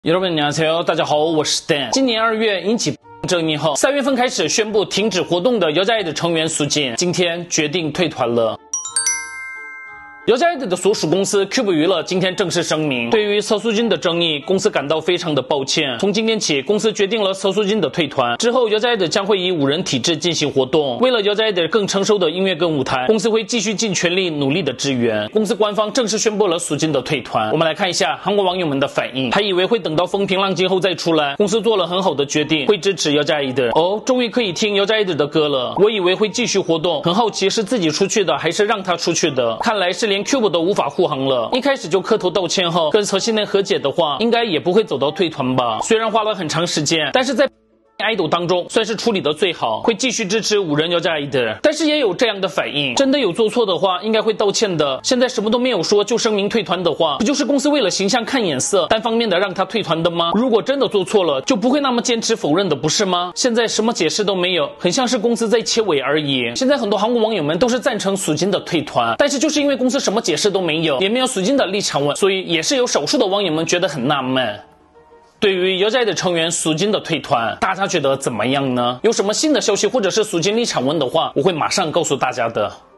여러분 안녕하세요，大家好，我是 Dan。今年2月引起争议后，3月份开始宣布停止活动的YOJAID成员苏锦，今天决定退团了。YOJAID的所属公司 Cube 娱乐今天正式声明，对于曹苏锦的争议，公司感到非常的抱歉。从今天起，公司决定了曹苏锦的退团。之后 ，YOJAID 将会以5人体制进行活动。为了 YOJAID 更成熟的音乐跟舞台，公司会继续尽全力努力的支援。公司官方正式宣布了苏锦的退团。我们来看一下韩国网友们的反应，还以为会等到风平浪静后再出来。公司做了很好的决定，会支持 YOJAID。哦，终于可以听 YOJAID 的歌了。我以为会继续活动，很好奇是自己出去的还是让他出去的。看来是连 Cube 都无法护航了。一开始就磕头道歉后，跟曹新年和解的话，应该也不会走到退团吧。虽然花了很长时间，但是在idol 当中算是处理的最好，会继续支持5人YOJAID。但是也有这样的反应，真的有做错的话，应该会道歉的。现在什么都没有说就声明退团的话，不就是公司为了形象看眼色，单方面的让他退团的吗？如果真的做错了，就不会那么坚持否认的，不是吗？现在什么解释都没有，很像是公司在切尾而已。现在很多韩国网友们都是赞成苏锦的退团，但是就是因为公司什么解释都没有，也没有苏锦的立场文，所以也是有少数的网友们觉得很纳闷。对于YOJAID成员苏锦的退团，大家觉得怎么样呢？有什么新的消息或者是苏锦立场文的话，我会马上告诉大家的。